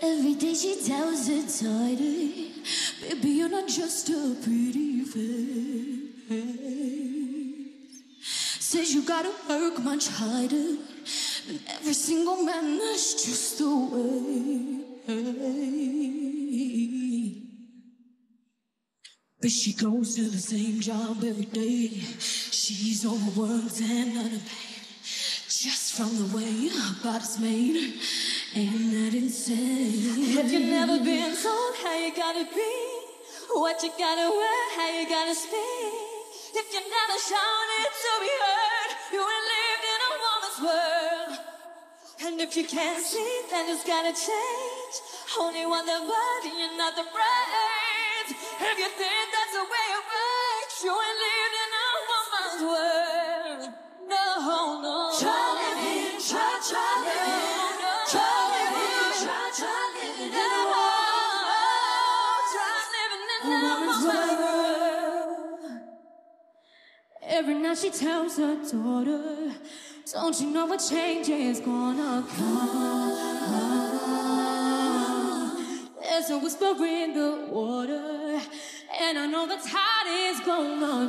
Every day she tells her daughter, baby, you're not just a pretty face. Says you gotta work much harder than every single man, that's just the way. But she goes to the same job every day. She's overworked and underpaid. Just from the way her body's made. Ain't that insane? Have you never been told how you gotta be, what you gotta wear, how you gotta speak? If you never shouted to be heard, you ain't lived in a woman's world. And if you can't see, then it's gotta change. Only want the body and not the brains. If you think that's the way it works, you ain't lived in a woman's world. No, no. Try living, try living. Every night she tells her daughter, don't you know a change is gonna come? There's a whisper in the water, and I know the tide is gonna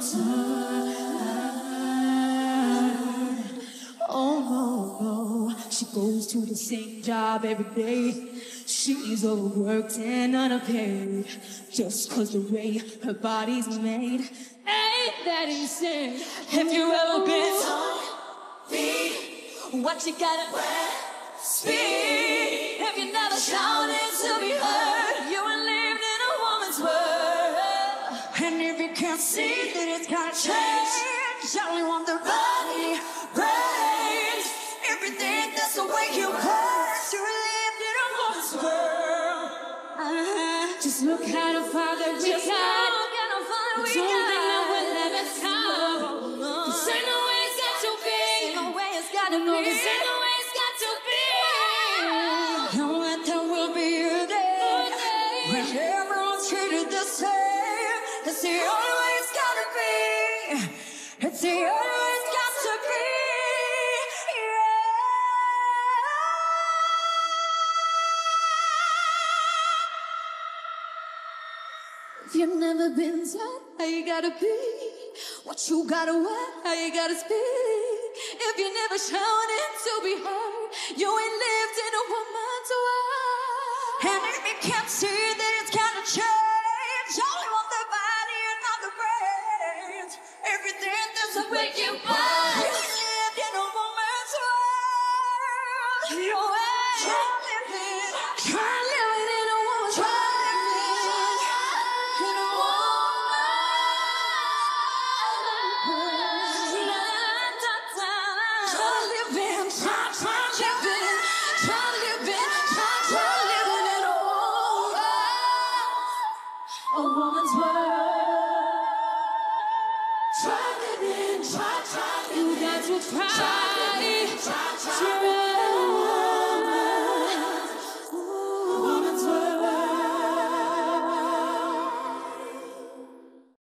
turn. Oh no, no, she goes to the same job every day. She's overworked and underpaid, just 'cause the way her body's made. Ain't that insane? Have you ever been told, be what you gotta wear, speak? Have you never shouted to be heard? You ain't lived in a woman's world. And if you can't see that it's gotta change, only want the body, brains, everything that's the way you work. You lived in a woman's world. Just look at the father we got. Don't think that we'll never stop. This ain't the way it's got to be. This ain't the way it's got to be. This ain't the way it's got to be. Know that there will be a day when everyone's treated the same. It's the only way it's got to be. It's the only way it's got to be. If you've never been told how you gotta be, what you gotta wear, how you gotta speak. If you never shouted to be heard, you ain't lived in a woman's world. And if you can't see that it's gotta change, only want the body and not the brains. Everything that's the way you are. You lived in a woman's world. You ain't try living in a woman's world. A woman's world. Try living, try, you got to try.